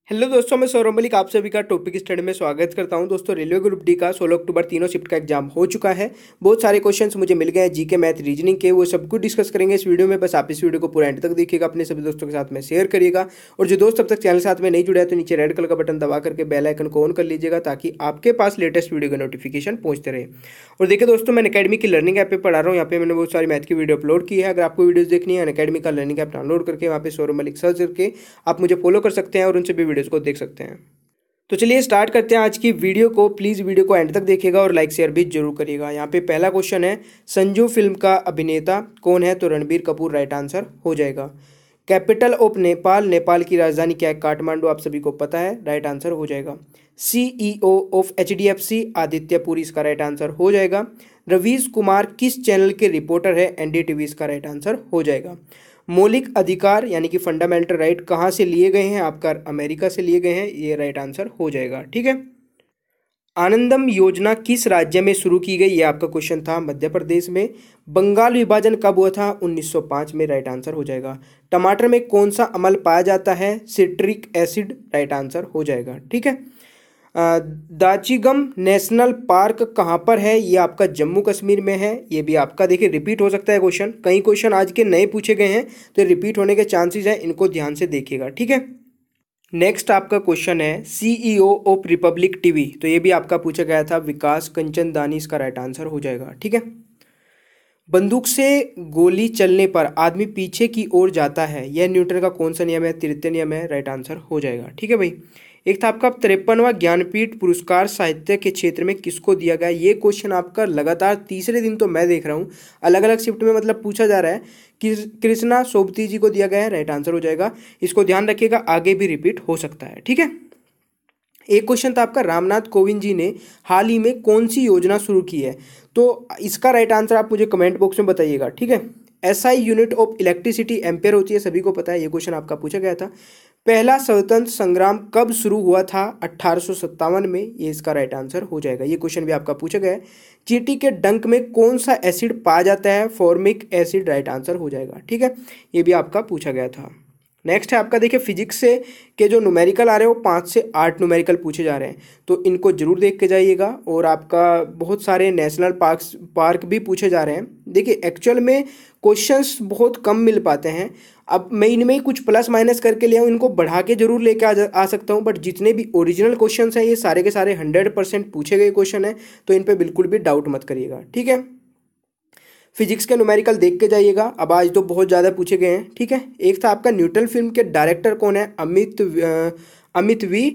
Hello दोस्तों, मैं सौरभ मलिक आप सभी का टॉपिक स्टडी में स्वागत करता हूं। दोस्तों, रेलवे ग्रुप डी का 16 अक्टूबर तीनों शिफ्ट का एग्जाम हो चुका है। बहुत सारे क्वेश्चंस मुझे मिल गए हैं, जीके, मैथ, रीजनिंग के। वो सब कुछ डिस्कस करेंगे इस वीडियो में। बस आप इस वीडियो को पूरा एंड तक देखिएगा, अपने सभी दोस्तों के साथ में शेयर करिएगा। और जो दोस्त अब तक चैनल साथ में नहीं जुड़ा है तो नीचे रेड कलर का बटन दबा करके बेल आइकन को ऑन कर लीजिएगा, ताकि आपके पास लेटेस्ट वीडियो का नोटिफिकेशन पहुंचते रहे। और देखिए दोस्तों, मैं अकेडमी की लर्निंग ऐप पे पढ़ा रहा हूँ। यहाँ पे मैंने बहुत सारी मैथ की वीडियो अपलोड की है। अगर आपको वीडियोस देखनी है, अकेडमी का लर्निंग ऐप डाउनलोड करके वहाँ पे सौरभ मलिक सर्च करके आप मुझे फॉलो कर सकते हैं और उन सभी वीडियोस को देख सकते हैं। तो चलिए स्टार्ट करते हैं आज की वीडियो को। प्लीज़ वीडियो को एंड तक देखिएगा और लाइक शेयर भी जरूर करिएगा। यहाँ पे पहला क्वेश्चन है, संजू फिल्म का अभिनेता कौन है? तो रणबीर कपूर राइट आंसर हो जाएगा। कैपिटल ऑफ नेपाल, नेपाल की राजधानी क्या है? काठमांडू, आप सभी को पता है, राइट आंसर हो जाएगा। CEO of HDFC, Aditya Puri, इसका राइट आंसर हो जाएगा। रवीश कुमार किस चैनल के रिपोर्टर है? NDTV, इसका राइट आंसर हो जाएगा। मौलिक अधिकार यानी कि फंडामेंटल राइट कहाँ से लिए गए हैं? आपका अमेरिका से लिए गए हैं, ये राइट आंसर हो जाएगा। ठीक है। आनंदम योजना किस राज्य में शुरू की गई? ये आपका क्वेश्चन था, मध्य प्रदेश में। बंगाल विभाजन कब हुआ था? 1905 में, राइट आंसर हो जाएगा। टमाटर में कौन सा अम्ल पाया जाता है? सिट्रिक एसिड, राइट आंसर हो जाएगा। ठीक है। दाचिगम नेशनल पार्क कहाँ पर है? ये आपका जम्मू कश्मीर में है। ये भी आपका देखिए रिपीट हो सकता है क्वेश्चन, कई क्वेश्चन आज के नए पूछे गए हैं तो रिपीट होने के चांसेस हैं, इनको ध्यान से देखिएगा। ठीक है। नेक्स्ट आपका क्वेश्चन है, CEO ऑफ रिपब्लिक टीवी, तो ये भी आपका पूछा गया था, विकास कंचन दानी, इसका राइट आंसर हो जाएगा। ठीक है। बंदूक से गोली चलने पर आदमी पीछे की ओर जाता है, यह न्यूटन का कौन सा नियम है? तृतीय नियम है, राइट आंसर हो जाएगा। ठीक है भाई। एक था आपका 53वां ज्ञानपीठ पुरस्कार साहित्य के क्षेत्र में किसको दिया गया? ये क्वेश्चन आपका लगातार तीसरे दिन तो मैं देख रहा हूँ, अलग अलग शिफ्ट में मतलब पूछा जा रहा है कि कृष्णा सोबती जी को दिया गया है, राइट आंसर हो जाएगा। इसको ध्यान रखिएगा, आगे भी रिपीट हो सकता है। ठीक है। एक क्वेश्चन था आपका, रामनाथ कोविंद जी ने हाल ही में कौन सी योजना शुरू की है? तो इसका राइट आंसर आप मुझे कमेंट बॉक्स में बताइएगा। ठीक है। SI unit of electricity ampere होती है, सभी को पता है, ये क्वेश्चन आपका पूछा गया था। पहला स्वतंत्र संग्राम कब शुरू हुआ था? 1857 में, ये इसका राइट आंसर हो जाएगा। ये क्वेश्चन भी आपका पूछा गया है। चींटी के डंक में कौन सा एसिड पाया जाता है? फॉर्मिक एसिड, राइट आंसर हो जाएगा। ठीक है। ये भी आपका पूछा गया था। नेक्स्ट है आपका, देखिए फिजिक्स से के जो न्यूमेरिकल आ रहे हैं वो 5 से 8 न्यूमेरिकल पूछे जा रहे हैं, तो इनको जरूर देख के जाइएगा। और आपका बहुत सारे नेशनल पार्क भी पूछे जा रहे हैं। देखिए एक्चुअल में क्वेश्चंस बहुत कम मिल पाते हैं, अब मैं इनमें ही कुछ प्लस माइनस करके ले आऊँ, इनको बढ़ा के जरूर लेके आ सकता हूँ, बट जितने भी ओरिजिनल क्वेश्चंस हैं ये सारे के सारे 100% पूछे गए क्वेश्चन हैं, तो इन पर बिल्कुल भी डाउट मत करिएगा। ठीक है। फिजिक्स के न्यूमेरिकल देख के जाइएगा, अब आज तो बहुत ज़्यादा पूछे गए हैं। ठीक है। एक था आपका, न्यूटन फिल्म के डायरेक्टर कौन है? अमित वी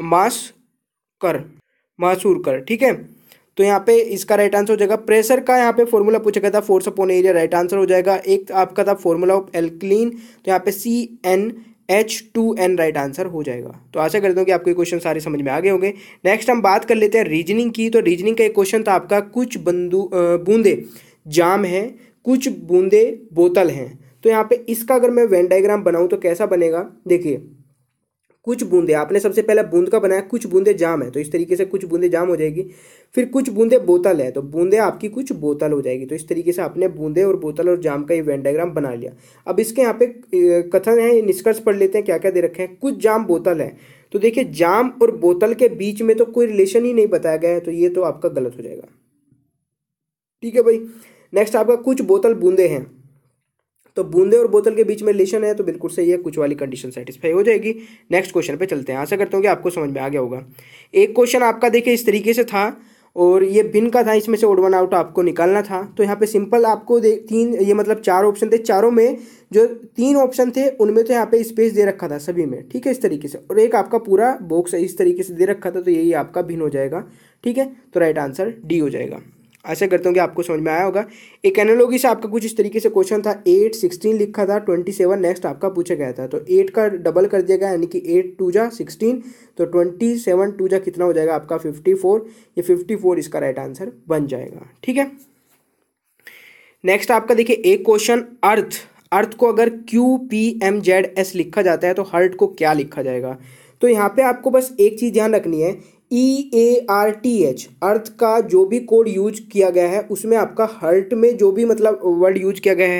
मासूरकर। ठीक है। तो यहाँ पे इसका राइट आंसर हो जाएगा। प्रेशर का यहाँ पे फॉर्मूला पूछा गया था, force upon area, right answer हो जाएगा। एक आपका था फॉर्मूला ऑफ एल्कलीन, तो यहाँ पे CnH2n, राइट आंसर हो जाएगा। तो आशा करता हूँ कि आपको ये क्वेश्चन सारे समझ में आ गए होंगे। नेक्स्ट हम बात कर लेते हैं रीजनिंग की। तो रीजनिंग का एक क्वेश्चन था आपका, कुछ बूंदे जाम है, कुछ बूंदे बोतल हैं। तो यहाँ पे इसका अगर मैं वेन डायग्राम बनाऊं तो कैसा बनेगा? देखिए, कुछ बूंदे, आपने सबसे पहले बूंद का बनाया, कुछ बूंदे जाम है, तो इस तरीके से कुछ बूंदे जाम हो जाएगी। फिर कुछ बूंदे बोतल है, तो बूंदे आपकी कुछ बोतल हो जाएगी। तो इस तरीके से आपने बूंदे और बोतल और जाम का ये वेन डायग्राम बना लिया। अब इसके यहाँ पे कथन है, निष्कर्ष पढ़ लेते हैं क्या क्या दे रखे हैं। कुछ जाम बोतल है, तो देखिए जाम और बोतल के बीच में तो कोई रिलेशन ही नहीं बताया गया है, तो ये तो आपका गलत हो जाएगा। ठीक है भाई। नेक्स्ट आपका, कुछ बोतल बूंदे हैं, तो बूंदे और बोतल के बीच में रिलेशन है, तो बिल्कुल सही है, कुछ वाली कंडीशन सेटिस्फाई हो जाएगी। नेक्स्ट क्वेश्चन पे चलते हैं। आशा करता हूँ कि आपको समझ में आ गया होगा। एक क्वेश्चन आपका देखिए इस तरीके से था, और ये भिन्न का था, इसमें से ओड वन आउट आपको निकालना था। तो यहाँ पे सिंपल आपको ये मतलब 4 ऑप्शन थे, चारों में जो 3 ऑप्शन थे उनमें तो यहाँ पे स्पेस दे रखा था सभी में। ठीक है, इस तरीके से, और एक आपका पूरा बॉक्स इस तरीके से दे रखा था, तो यही आपका भिन्न हो जाएगा। ठीक है। तो राइट आंसर डी हो जाएगा। आशा करता हूँ कि आपको समझ में आया होगा। एक एनालॉजी से आपका कुछ इस तरीके से क्वेश्चन था, 8 16 लिखा था, 27 नेक्स्ट आपका पूछा गया था, तो 8 का डबल कर दिया गया, यानी कि 8 2 जा 16, तो 27 2 जा कितना हो जाएगा आपका 54। ये 54 इसका राइट आंसर बन जाएगा। ठीक है। नेक्स्ट आपका देखिए एक क्वेश्चन, अर्थ को अगर QPMZS लिखा जाता है तो हर्ट को क्या लिखा जाएगा? तो यहाँ पे आपको बस एक चीज ध्यान रखनी है, EARTH, अर्थ का जो भी कोड यूज किया गया है उसमें आपका हर्ट में जो भी मतलब वर्ड यूज किया गया है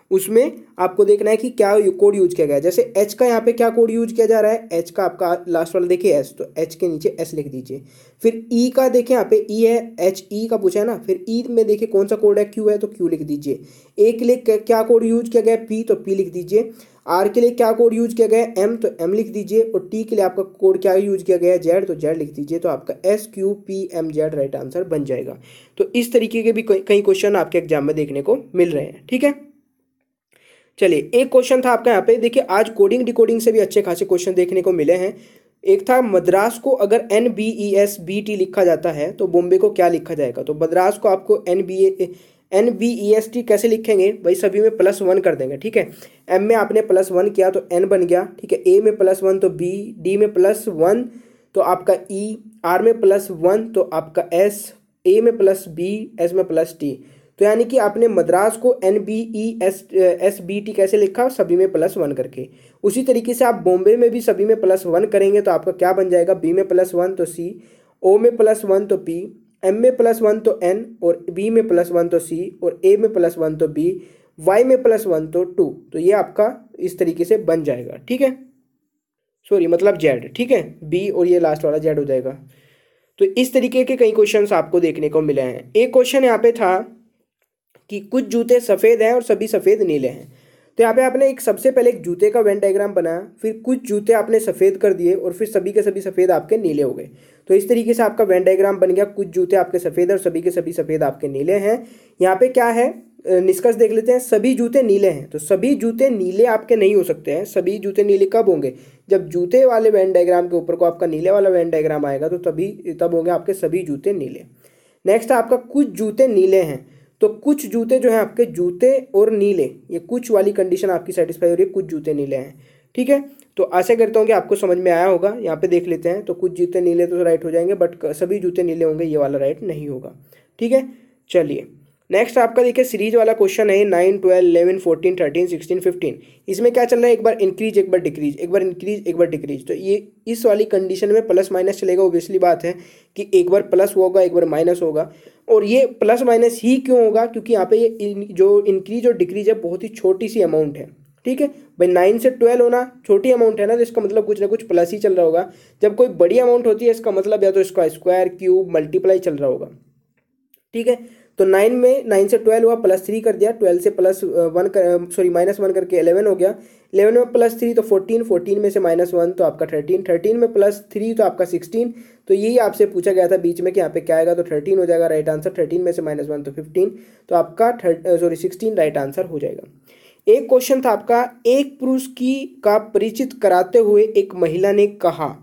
उसमें आपको देखना है कि क्या कोड यूज किया गया है। जैसे एच का यहाँ पे क्या कोड यूज किया जा रहा है, एच का आपका लास्ट वाला देखिए एस, तो एच के नीचे एस लिख दीजिए। फिर ई का देखिए यहाँ पे ई है, एच ई का पूछा है ना, फिर ई में देखिए कौन सा कोड है, क्यू है तो क्यू लिख दीजिए। ए के लिए क्या कोड यूज किया गया है, पी, तो पी लिख दीजिए। आर के लिए क्या कोड यूज किया गया है, एम, तो एम लिख दीजिए। और टी के लिए आपका कोड क्या यूज किया गया है, जेड, तो जेड लिख दीजिए। तो आपका S Q P M Z right answer बन जाएगा। तो इस तरीके के भी कई क्वेश्चन आपके एग्जाम में देखने को मिल रहे हैं, ठीक है। चलिए, एक क्वेश्चन था आपका यहाँ पे, देखिए आज कोडिंग डिकोडिंग से भी अच्छे खासे क्वेश्चन देखने को मिले हैं। एक था मद्रास को अगर NBESBT लिखा जाता है तो बॉम्बे को क्या लिखा जाएगा। तो मद्रास को आपको NBEST कैसे लिखेंगे भाई, सभी में +1 कर देंगे, ठीक है। M में आपने +1 किया तो N बन गया, ठीक है। A में +1 तो B, D में +1 तो आपका E, R में +1 तो आपका S, A में +B, S में +T। तो यानी कि आपने मद्रास को NBESBT कैसे लिखा, सभी में +1 करके। उसी तरीके से आप बॉम्बे में भी सभी में +1 करेंगे तो आपका क्या बन जाएगा, B में +1 तो C, O में +1 तो P, M में +1 तो N, और B में +1 तो C, और A में +1 तो B, Y में +1 तो 2। तो ये आपका इस तरीके से बन जाएगा, ठीक है। सॉरी मतलब Z, ठीक है, B और ये लास्ट वाला Z हो जाएगा। तो इस तरीके के कई क्वेश्चंस आपको देखने को मिले हैं। एक क्वेश्चन यहाँ पे था कि कुछ जूते सफ़ेद हैं और सभी सफ़ेद नीले हैं। तो यहाँ पे आपने एक सबसे पहले एक जूते का वेन डायग्राम बनाया, फिर कुछ जूते आपने सफ़ेद कर दिए और फिर सभी के सभी सफ़ेद आपके नीले हो गए। तो इस तरीके से आपका वेन डायग्राम बन गया, कुछ जूते आपके सफ़ेद और सभी के सभी सफ़ेद आपके नीले हैं। यहाँ पे क्या है, निष्कर्ष देख लेते हैं, सभी जूते नीले हैं। तो सभी जूते नीले आपके नहीं हो सकते हैं। सभी जूते नीले कब होंगे, जब जूते वाले वेन डायग्राम के ऊपर को आपका नीले वाला वेन डायग्राम आएगा, तो तब होंगे आपके सभी जूते नीले। नेक्स्ट आपका कुछ जूते नीले हैं। तो कुछ जूते जो हैं आपके जूते और नीले, ये कुछ वाली कंडीशन आपकी सेटिस्फाई हो रही है, कुछ जूते नीले हैं, ठीक है। तो आशा करता हूँ कि आपको समझ में आया होगा। यहाँ पे देख लेते हैं, तो कुछ जूते नीले तो राइट हो जाएंगे, बट सभी जूते नीले होंगे, ये वाला राइट नहीं होगा, ठीक है। चलिए नेक्स्ट आपका देखिए सीरीज वाला क्वेश्चन है 9, 12, 11, 14, 13, 16, 15। इसमें क्या चल रहा है, एक बार इंक्रीज एक बार डिक्रीज, एक बार इंक्रीज एक बार डिक्रीज। तो ये इस वाली कंडीशन में प्लस माइनस चलेगा। ऑब्वियसली बात है कि एक बार प्लस होगा एक बार माइनस होगा। और ये प्लस माइनस ही क्यों होगा, क्योंकि यहाँ पे ये जो इंक्रीज और डिक्रीज है बहुत ही छोटी सी अमाउंट है, ठीक है भाई। 9 से 12 होना छोटी अमाउंट है ना, तो इसका मतलब कुछ ना कुछ प्लस ही चल रहा होगा। जब कोई बड़ी अमाउंट होती है इसका मतलब या तो इसका स्क्वायर क्यूब मल्टीप्लाई चल रहा होगा, ठीक है। तो 9 से 12 हुआ, +3 कर दिया, 12 से -1 करके 11 हो गया। 11 में +3 तो 14, 14 में से -1 तो आपका 13, 13 में +3 तो आपका 16। तो यही आपसे पूछा गया था बीच में कि यहाँ पे क्या आएगा, तो 13 हो जाएगा राइट आंसर। 13 में से -1 तो 15, तो आपका 16 राइट आंसर हो जाएगा। एक क्वेश्चन था आपका, एक पुरुष का परिचित कराते हुए एक महिला ने कहा,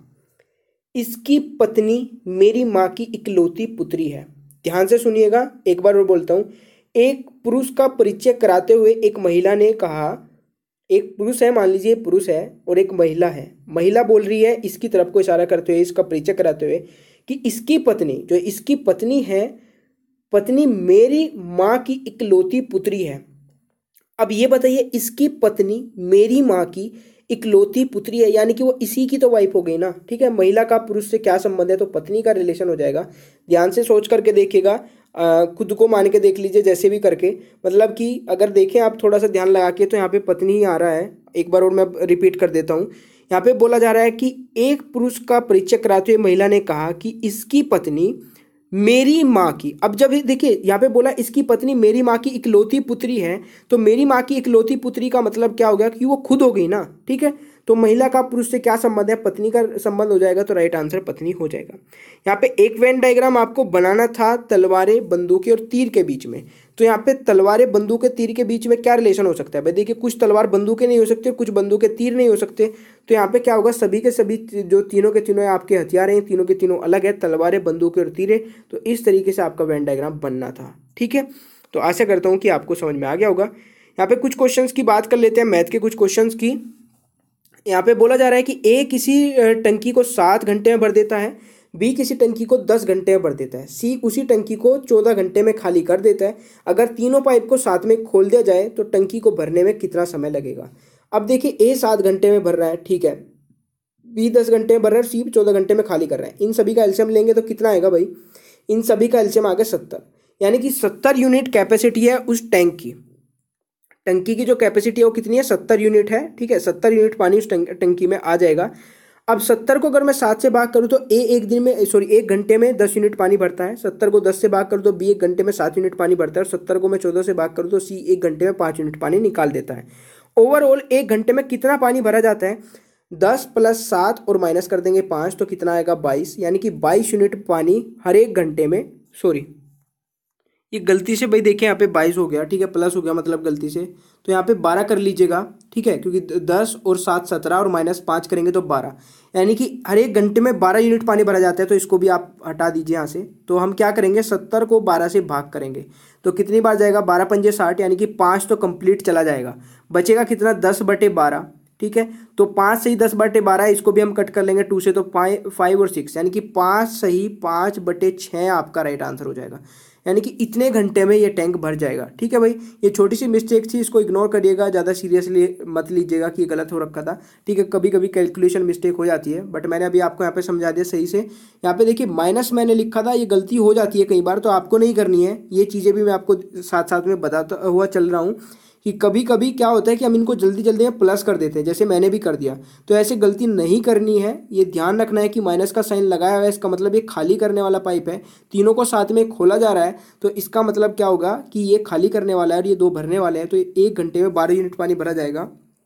इसकी पत्नी मेरी माँ की इकलौती पुत्री है। ध्यान से सुनिएगा, एक बार और बोलता हूँ। एक पुरुष का परिचय कराते हुए एक महिला ने कहा, एक पुरुष है, मान लीजिए पुरुष है और एक महिला है। महिला बोल रही है इसकी तरफ को इशारा करते हुए, इसका परिचय कराते हुए कि इसकी पत्नी, जो इसकी पत्नी है, पत्नी मेरी माँ की इकलौती पुत्री है। अब ये बताइए, इसकी पत्नी मेरी माँ की इकलौती पुत्री है, यानी कि वो इसी की तो वाइफ हो गई ना, ठीक है। महिला का पुरुष से क्या संबंध है, तो पत्नी का रिलेशन हो जाएगा। ध्यान से सोच करके देखिएगा, खुद को मान के देख लीजिए जैसे भी करके, मतलब कि अगर देखें आप थोड़ा सा ध्यान लगा के, तो यहाँ पे पत्नी ही आ रहा है। एक बार और मैं रिपीट कर देता हूँ। यहाँ पे बोला जा रहा है कि एक पुरुष का परिचय कराते हुए महिला ने कहा कि इसकी पत्नी मेरी माँ की, अब जब देखिए यहाँ पे बोला इसकी पत्नी मेरी माँ की इकलौती पुत्री है, तो मेरी माँ की इकलौती पुत्री का मतलब क्या हो गया कि वो खुद हो गई ना, ठीक है। तो महिला का पुरुष से क्या संबंध है, पत्नी का संबंध हो जाएगा, तो राइट आंसर पत्नी हो जाएगा। यहाँ पे एक वेन डायग्राम आपको बनाना था तलवारें, बंदूकें और तीर के बीच में। तो यहाँ पे तलवारें, बंदूकें, तीर के बीच में क्या रिलेशन हो सकता है भाई, देखिए कुछ तलवार बंदूकें नहीं हो सकते, कुछ बंदूकें तीर नहीं हो सकते। तो यहाँ पे क्या होगा, सभी के सभी जो तीनों के तीनों आपके हथियार हैं, तीनों के तीनों अलग है, तलवारें, बंदूकें और तीरें। तो इस तरीके से आपका वेन डायग्राम बनना था, ठीक है। तो आशा करता हूँ कि आपको समझ में आ गया होगा। यहाँ पे कुछ क्वेश्चंस की बात कर लेते हैं, मैथ के कुछ क्वेश्चंस की। यहाँ पे बोला जा रहा है कि ए किसी टंकी को 7 घंटे में भर देता है, बी किसी टंकी को 10 घंटे में भर देता है, सी उसी टंकी को 14 घंटे में खाली कर देता है। अगर तीनों पाइप को साथ में खोल दिया जाए तो टंकी को भरने में कितना समय लगेगा। अब देखिए ए 7 घंटे में भर रहा है, ठीक है, बी 10 घंटे में भर रहा है, सी 14 घंटे में खाली कर रहा है। इन सभी का एलसीएम लेंगे तो कितना आएगा भाई, इन सभी का एलसीएम आ गया 70, यानी कि 70 यूनिट कैपेसिटी है उस टैंक की, टंकी की जो कैपेसिटी है वो कितनी है, 70 यूनिट है। ठीक है, 70 यूनिट पानी उस टंकी में आ जाएगा। अब 70 को अगर मैं 7 से भाग करूँ तो ए एक दिन में सॉरी 1 घंटे में 10 यूनिट पानी भरता है। 70 को 10 से भाग करूँ तो बी 1 घंटे में 7 यूनिट पानी भरता है। और 70 को मैं 14 से भाग करूँ तो सी 1 घंटे में 5 यूनिट पानी निकाल देता है। ओवरऑल 1 घंटे में कितना पानी भरा जाता है, 10 + 7 और माइनस कर देंगे 5 तो कितना आएगा 22, यानी कि 22 यूनिट पानी हर 1 घंटे में, सॉरी ये गलती से भाई देखिए यहाँ पे 22 हो गया, ठीक है, प्लस हो गया मतलब गलती से, तो यहाँ पे 12 कर लीजिएगा। ठीक है, क्योंकि 10 और 7 17 और -5 करेंगे तो 12, यानी कि हर 1 घंटे में 12 यूनिट पानी भरा जाता है। तो इसको भी आप हटा दीजिए यहाँ से। तो हम क्या करेंगे, 70 को 12 से भाग करेंगे तो कितनी बार जाएगा, 12 पंजे 60, यानी कि 5 तो कंप्लीट चला जाएगा। बचेगा कितना, 10/12। ठीक है, तो 5 सही 10/12, इसको भी हम कट कर लेंगे 2 से, तो 5 और 6, यानी कि 5 सही 5/6 आपका राइट आंसर हो जाएगा। यानी कि इतने घंटे में ये टैंक भर जाएगा। ठीक है भाई, ये छोटी सी मिस्टेक थी, इसको इग्नोर करिएगा, ज़्यादा सीरियसली मत लीजिएगा कि ये गलत हो रखा था। ठीक है, कभी कभी कैलकुलेशन मिस्टेक हो जाती है, बट मैंने अभी आपको यहाँ पे समझा दिया सही से। यहाँ पे देखिए माइनस मैंने लिखा था, ये गलती हो जाती है कई बार, तो आपको नहीं करनी है। ये चीज़ें भी मैं आपको साथ साथ में बताता हुआ चल रहा हूँ कि कभी कभी क्या होता है कि हम इनको जल्दी जल्दी में प्लस कर देते हैं, जैसे मैंने भी कर दिया। तो ऐसे गलती नहीं करनी है, ये ध्यान रखना है कि माइनस का साइन लगाया हुआ है, इसका मतलब ये खाली करने वाला पाइप है। तीनों को साथ में खोला जा रहा है, तो इसका मतलब क्या होगा कि ये खाली करने वाला है और ये 2 भरने वाले हैं। तो 1 घंटे में 12 यूनिट पानी भरा जाएगा।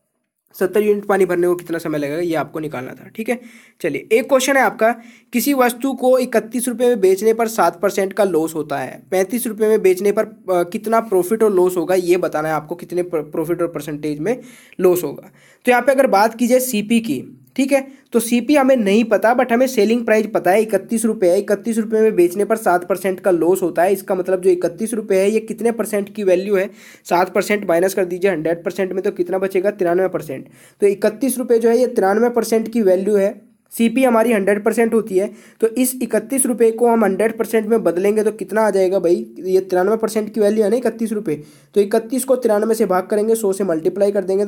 70 यूनिट पानी भरने को कितना समय लगेगा ये आपको निकालना था। ठीक है, चलिए एक क्वेश्चन है आपका, किसी वस्तु को 31 रुपये में बेचने पर 7% का लॉस होता है, 35 रुपये में बेचने पर कितना प्रॉफिट और लॉस होगा, ये बताना है आपको, कितने प्रॉफिट और परसेंटेज में लॉस होगा। तो यहाँ पे अगर बात की जाए सीपी की, ठीक है, तो सीपी हमें नहीं पता, बट हमें सेलिंग प्राइस पता है 31 रुपये है। 31 रुपये में बेचने पर 7% का लॉस होता है। इसका मतलब जो 31 रुपये है ये कितने परसेंट की वैल्यू है, 7% माइनस कर दीजिए 100% में, तो कितना बचेगा 93%। तो 31 रुपये जो है ये 93% की वैल्यू है। सीपी हमारी 100% होती है, तो इस 31 रुपये को हम 100% में बदलेंगे तो कितना आ जाएगा भाई, ये 93% की वैल्यू है ना 31 रुपये, तो 31 को 93 से भाग करेंगे, 100 से मल्टीप्लाई कर देंगे तो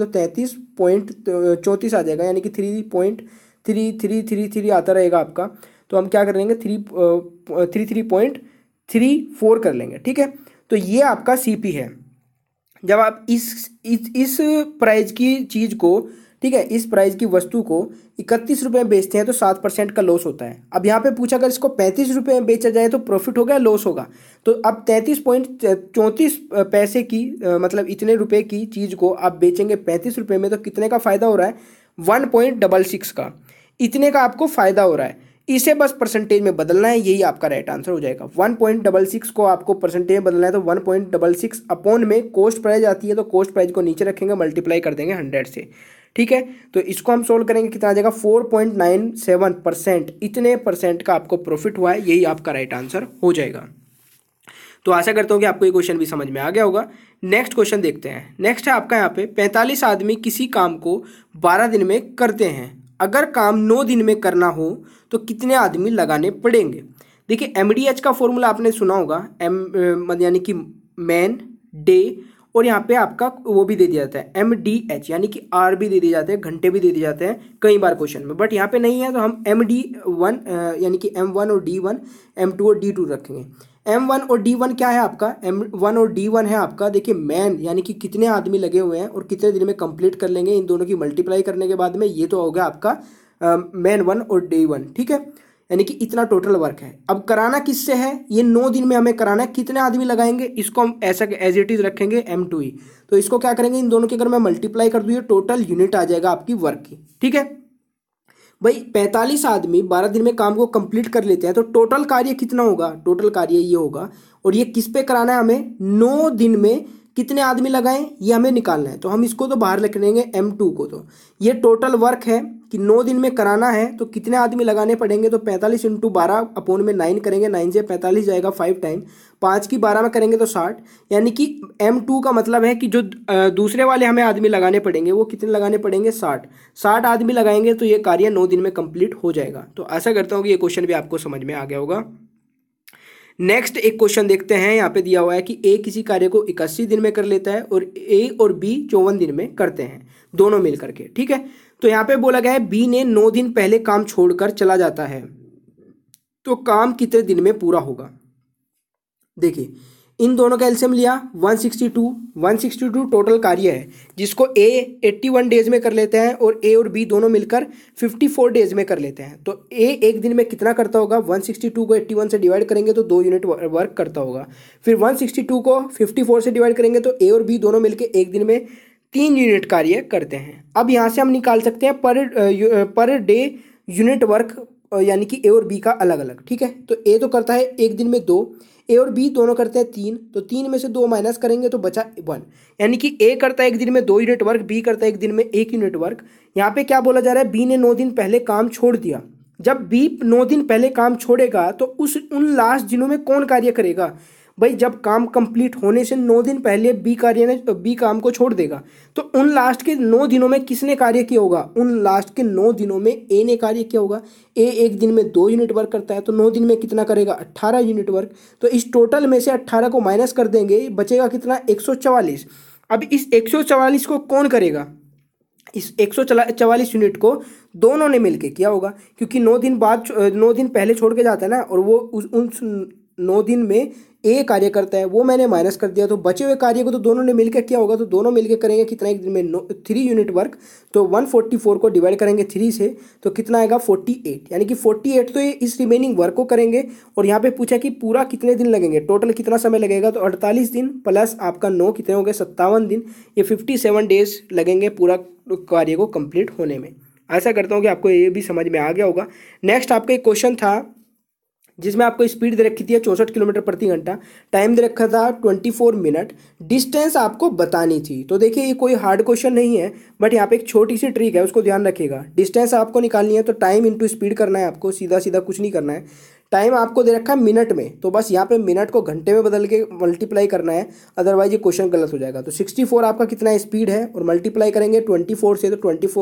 33.34 आ जाएगा, यानी कि 3.3333 आता रहेगा आपका। तो हम क्या कर लेंगे 33.34 कर लेंगे। ठीक है, तो ये आपका सीपी है। जब आप इस प्राइस की चीज़ को, ठीक है, इस प्राइस की वस्तु को 31 रुपये में बेचते हैं तो 7% का लॉस होता है। अब यहाँ पे पूछा अगर इसको 35 रुपये में बेचा जाए तो प्रॉफिट होगा, लॉस होगा। तो अब 33.34 पैसे की मतलब इतने रुपए की चीज़ को आप बेचेंगे 35 रुपये में, तो कितने का फ़ायदा हो रहा है, 1.66 का, इतने का आपको फ़ायदा हो रहा है। इसे बस परसेंटेज में बदलना है, यही आपका राइट आंसर हो जाएगा। 1.66 को आपको परसेंटेज में बदलना है, तो 1.66 अपॉन में कॉस्ट प्राइस आती है, तो कॉस्ट प्राइस को नीचे रखेंगे, मल्टीप्लाई कर देंगे 100 से। ठीक है, तो इसको हम सोल्व करेंगे, कितना आ जाएगा 4.97%, इतने परसेंट का आपको प्रॉफिट हुआ है, यही आपका राइट आंसर हो जाएगा। तो आशा करता हूँ कि आपको ये क्वेश्चन भी समझ में आ गया होगा। नेक्स्ट क्वेश्चन देखते हैं। नेक्स्ट है आपका यहाँ पे 45 आदमी किसी काम को 12 दिन में करते हैं, अगर काम 9 दिन में करना हो तो कितने आदमी लगाने पड़ेंगे। देखिए MDH का फॉर्मूला आपने सुना होगा, यानी कि मैन डे, और यहाँ पे आपका वो भी दे दिया जाता है MDH, यानी कि R भी दे दिए जाते हैं, घंटे भी दे दिए जाते हैं कई बार क्वेश्चन में, बट यहाँ पे नहीं है, तो हम MD1 यानी कि M1 और D1, M2 और D2 रखेंगे। M1 और D1 क्या है आपका, M1 और D1 है आपका, देखिए मैन यानी कि कितने आदमी लगे हुए हैं और कितने दिन में कंप्लीट कर लेंगे, इन दोनों की मल्टीप्लाई करने के बाद में ये तो हो गया आपका मैन 1 और D1। ठीक है, यानी कि इतना टोटल वर्क है। अब कराना किससे है, ये 9 दिन में हमें कराना है, कितने आदमी लगाएंगे, इसको हम ऐसा एज इट इज रखेंगे M2E। तो इसको क्या करेंगे, इन दोनों की अगर मैं मल्टीप्लाई कर दूँ ये टोटल यूनिट आ जाएगा आपकी वर्क की। ठीक है भाई, 45 आदमी 12 दिन में काम को कंप्लीट कर लेते हैं, तो टोटल कार्य कितना होगा, टोटल कार्य ये होगा, और ये किस पे कराना है हमें, 9 दिन में कितने आदमी लगाएं ये हमें निकालना है। तो हम इसको तो बाहर लिख लेंगे M2 को, तो ये टोटल वर्क है कि 9 दिन में कराना है तो कितने आदमी लगाने पड़ेंगे, तो 45 × 12 अपॉन में 9 करेंगे, 9 से 45 जाएगा 5 टाइम, 5 की 12 में करेंगे तो 60, यानी कि M2 का मतलब है कि जो दूसरे वाले हमें आदमी लगाने पड़ेंगे वो कितने लगाने पड़ेंगे, 60 आदमी लगाएंगे तो ये कार्य 9 दिन में कंप्लीट हो जाएगा। तो आशा करता हूँ कि ये क्वेश्चन भी आपको समझ में आ गया होगा। नेक्स्ट एक क्वेश्चन देखते हैं, यहाँ पे दिया हुआ है कि ए किसी कार्य को 81 दिन में कर लेता है और ए और बी 54 दिन में करते हैं, दोनों मिल करके। ठीक है, तो यहाँ पे बोला गया है बी ने 9 दिन पहले काम छोड़कर चला जाता है, तो काम कितने दिन में पूरा होगा। देखिए इन दोनों का एलसीएम लिया 162। 162 टोटल कार्य है जिसको ए 81 डेज में कर लेते हैं और ए और बी दोनों मिलकर 54 डेज में कर लेते हैं। तो ए एक दिन में कितना करता होगा, 162 को 81 से डिवाइड करेंगे तो 2 यूनिट वर्क करता होगा। फिर 162 को 54 से डिवाइड करेंगे तो ए और बी दोनों मिलकर एक दिन में 3 यूनिट कार्य करते हैं। अब यहाँ से हम निकाल सकते हैं पर डे यूनिट वर्क, यानी कि ए और बी का अलग अलग। ठीक है, तो ए तो करता है एक दिन में 2, ए और बी दोनों करते हैं 3, तो 3 में से 2 माइनस करेंगे तो बचा 1, यानी कि ए करता है एक दिन में 2 यूनिट वर्क, बी करता है एक दिन में 1 यूनिट वर्क। यहाँ पे क्या बोला जा रहा है, बी ने 9 दिन पहले काम छोड़ दिया। जब बी 9 दिन पहले काम छोड़ेगा तो उन लास्ट दिनों में कौन कार्य करेगा। भाई जब काम कंप्लीट होने से 9 दिन पहले बी काम को छोड़ देगा, तो उन लास्ट के 9 दिनों में किसने कार्य किया होगा, उन लास्ट के 9 दिनों में ए ने कार्य किया होगा। ए एक दिन में 2 यूनिट वर्क करता है, तो 9 दिन में कितना करेगा, 18 यूनिट वर्क। तो इस टोटल में से 18 को माइनस कर देंगे, बचेगा कितना, 144। अब इस 144 को कौन करेगा, इस 144 यूनिट को दोनों ने मिलके किया होगा, क्योंकि 9 दिन पहले छोड़ के जाता है ना, और वो उन 9 दिन में ए कार्य करता है, वो मैंने माइनस कर दिया। तो बचे हुए कार्य को तो दोनों ने मिलकर किया होगा, तो दोनों मिलकर करेंगे कितना एक दिन में 3 यूनिट वर्क। तो 144 को डिवाइड करेंगे 3 से तो कितना आएगा 48, यानी कि 48 तो ये इस रिमेनिंग वर्क को करेंगे। और यहाँ पे पूछा कि पूरा कितने दिन लगेंगे, टोटल कितना समय लगेगा, तो 48 दिन प्लस आपका 9 कितने हो गए, 57 दिन। ये 57 डेज लगेंगे पूरा कार्य को कंप्लीट होने में। ऐसा करता हूँ कि आपको ये भी समझ में आ गया होगा। नेक्स्ट आपका एक क्वेश्चन था जिसमें आपको स्पीड दे रखी थी 64 किलोमीटर प्रति घंटा, टाइम दे रखा था 24 मिनट, डिस्टेंस आपको बतानी थी। तो देखिए ये कोई हार्ड क्वेश्चन नहीं है, बट यहाँ पे एक छोटी सी ट्रिक है, उसको ध्यान रखिएगा। डिस्टेंस आपको निकालनी है तो टाइम इंटू स्पीड करना है आपको, सीधा सीधा कुछ नहीं करना है। टाइम आपको दे रखा है मिनट में, तो बस यहाँ पे मिनट को घंटे में बदल के मल्टीप्लाई करना है, अदरवाइज ये क्वेश्चन गलत हो जाएगा। तो 64 आपका कितना स्पीड है और मल्टीप्लाई करेंगे 24 से, तो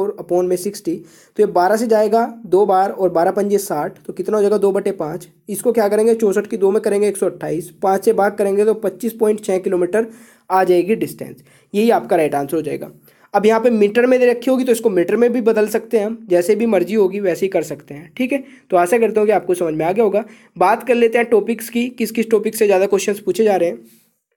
24/60, तो ये 12 से जाएगा 2 बार और 12 पंजे 60, तो कितना हो जाएगा 2/5। इसको क्या करेंगे 64 की 2 में करेंगे 128, 5 से भाग करेंगे तो 25.6 किलोमीटर आ जाएगी डिस्टेंस। यही आपका राइट आंसर हो जाएगा। अब यहाँ पे मीटर में दे रखी होगी तो इसको मीटर में भी बदल सकते हैं हम, जैसे भी मर्जी होगी वैसे ही कर सकते हैं। ठीक है, तो आशा करता हूँ कि आपको समझ में आ गया होगा। बात कर लेते हैं टॉपिक्स की, किस किस टॉपिक से ज़्यादा क्वेश्चंस पूछे जा रहे हैं।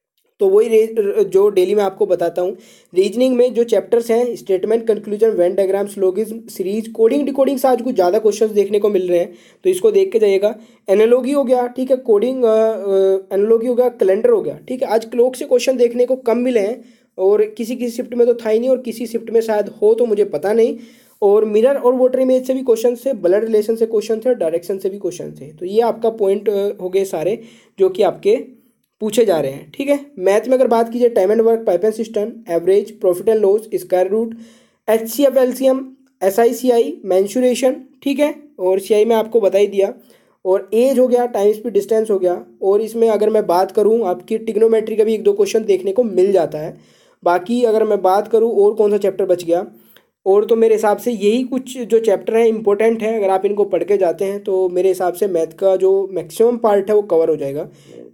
तो वही जो डेली मैं आपको बताता हूँ। रीजनिंग में जो चैप्टर्स हैं, statement, conclusion, Venn diagram, syllogism, series, coding, decoding से आज कुछ ज़्यादा क्वेश्चंस देखने को मिल रहे हैं, तो इसको देख के जाइएगा। एनालॉजी हो गया, ठीक है, कोडिंग एनालॉजी हो गया, कैलेंडर हो गया। ठीक है, आज क्लॉक से क्वेश्चन देखने को कम मिले हैं, और किसी किसी शिफ्ट में तो था ही नहीं, और किसी शिफ्ट में शायद हो तो मुझे पता नहीं। और मिरर और वाटर इमेज से भी क्वेश्चन थे, ब्लड रिलेशन से क्वेश्चन थे, डायरेक्शन से भी क्वेश्चन थे। तो ये आपका पॉइंट हो गए सारे जो कि आपके पूछे जा रहे हैं। ठीक है, मैथ में अगर बात कीजिए, time and work, pipe and cistern, average, profit and loss, square root, HCF, LCM, SI, CI, mensuration. ठीक है, और CI में आपको बता ही दिया। और एज हो गया, टाइम स्पीड डिस्टेंस हो गया। और इसमें अगर मैं बात करूं, आपकी ट्रिग्नोमेट्री का भी 1-2 क्वेश्चन देखने को मिल जाता है। बाकी अगर मैं बात करूं और कौन सा चैप्टर बच गया, और तो मेरे हिसाब से यही कुछ जो चैप्टर हैं इंपॉर्टेंट हैं, अगर आप इनको पढ़ के जाते हैं तो मेरे हिसाब से मैथ का जो मैक्सिमम पार्ट है वो कवर हो जाएगा।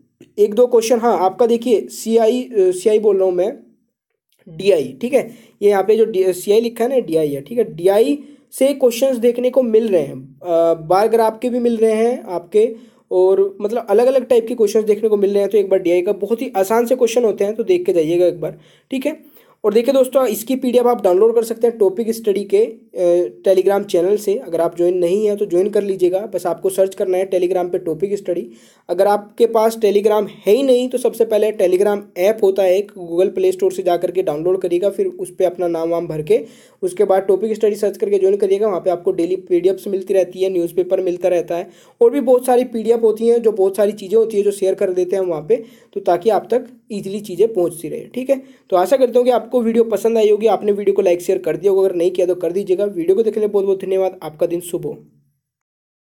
1-2 क्वेश्चन, हाँ आपका देखिए CI बोल रहा हूँ मैं, DI। ठीक है, ये यहाँ पे जो CI लिखा है ना, DI है। ठीक है, DI से क्वेश्चंस देखने को मिल रहे हैं, बार ग्राफ के भी मिल रहे हैं आपके, और मतलब अलग अलग टाइप के क्वेश्चंस देखने को मिल रहे हैं। तो एक बार DI का बहुत ही आसान से क्वेश्चन होते हैं, तो देख के जाइएगा एक बार। ठीक है, और देखिए दोस्तों, इसकी PDF आप डाउनलोड कर सकते हैं टॉपिक स्टडी के टेलीग्राम चैनल से। अगर आप ज्वाइन नहीं है तो ज्वाइन कर लीजिएगा, बस आपको सर्च करना है टेलीग्राम पे टॉपिक स्टडी। अगर आपके पास टेलीग्राम है ही नहीं तो सबसे पहले टेलीग्राम ऐप होता है एक, गूगल प्ले स्टोर से जा करके डाउनलोड करिएगा, फिर उस पर अपना नाम वाम भर के उसके बाद टॉपिक स्टडी सर्च करके ज्वाइन करिएगा। वहाँ पे आपको डेली PDFs मिलती रहती है, न्यूज़पेपर मिलता रहता है, और भी बहुत सारी PDF होती हैं, जो बहुत सारी चीज़ें होती है जो शेयर कर देते हैं वहाँ पे, तो ताकि आप तक ईजिली चीज़ें पहुँचती रहे। ठीक है, तो आशा करता हूँ कि आपको वीडियो पसंद आई होगी, आपने वीडियो को लाइक शेयर कर दिया होगा, अगर नहीं किया तो कर दीजिएगा। वीडियो को देखने के लिए बहुत बहुत धन्यवाद, आपका दिन शुभ हो।